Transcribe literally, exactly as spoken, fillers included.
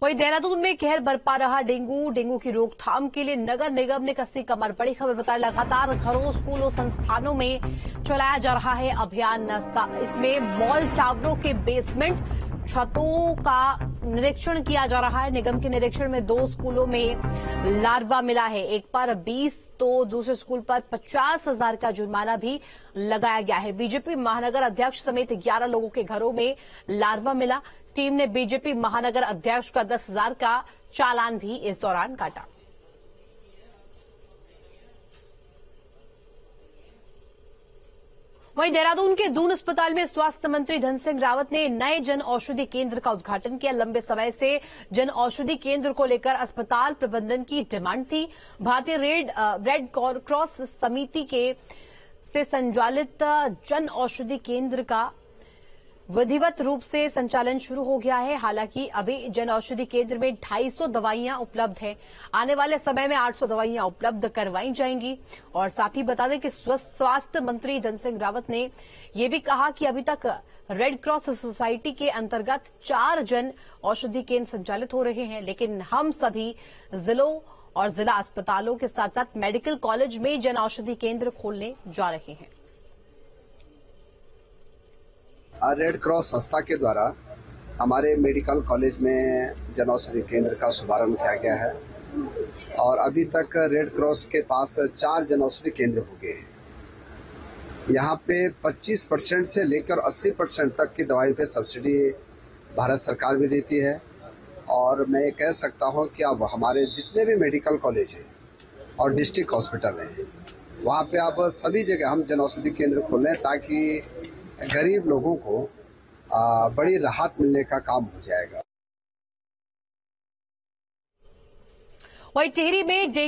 वहीं देहरादून में कहर बरपा रहा डेंगू डेंगू की रोकथाम के लिए नगर निगम ने कसी कमर। बड़ी खबर बता रही, लगातार घरों, स्कूलों, संस्थानों में चलाया जा रहा है अभियान। इसमें मॉल टावरों के बेसमेंट छतों का निरीक्षण किया जा रहा है। निगम के निरीक्षण में दो स्कूलों में लार्वा मिला है, एक पर बीस तो दूसरे स्कूल पर पचास हजार का जुर्माना भी लगाया गया है। बीजेपी महानगर अध्यक्ष समेत ग्यारह लोगों के घरों में लार्वा मिला। टीम ने बीजेपी महानगर अध्यक्ष का दस हजार का चालान भी इस दौरान काटा। वहीं देहरादून के दून अस्पताल में स्वास्थ्य मंत्री धन सिंह रावत ने नए जन औषधि केंद्र का उद्घाटन किया। लंबे समय से जन औषधि केंद्र को लेकर अस्पताल प्रबंधन की डिमांड थी। भारतीय रेड रेड क्रॉस समिति के से संचालित जन औषधि केंद्र का विधिवत रूप से संचालन शुरू हो गया है। हालांकि अभी जन औषधि केंद्र में ढाई सौ दवाइयां उपलब्ध हैं। आने वाले समय में आठ सौ दवाइयां उपलब्ध करवाई जाएंगी। और साथ ही बता दें कि स्वास्थ्य मंत्री धन सिंह रावत ने यह भी कहा कि अभी तक रेड क्रॉस सोसाइटी के अंतर्गत चार जन औषधि केंद्र संचालित हो रहे हैं, लेकिन हम सभी जिलों और जिला अस्पतालों के साथ साथ मेडिकल कॉलेज में जन औषधि केंद्र खोलने जा रहे हैं। रेड क्रॉस संस्था के द्वारा हमारे मेडिकल कॉलेज में जन औषधि केंद्र का शुभारंभ किया गया है और अभी तक रेड क्रॉस के पास चार जन औषधि केंद्र हो गए हैं। यहाँ पे पच्चीस परसेंट से लेकर अस्सी परसेंट तक की दवाई पे सब्सिडी भारत सरकार भी देती है। और मैं कह सकता हूँ कि अब हमारे जितने भी मेडिकल कॉलेज हैं और डिस्ट्रिक्ट हॉस्पिटल हैं, वहाँ पे अब सभी जगह हम जन औषधि केंद्र खोल रहे हैं ताकि गरीब लोगों को आ, बड़ी राहत मिलने का काम हो जाएगा। वहीं टिहरी में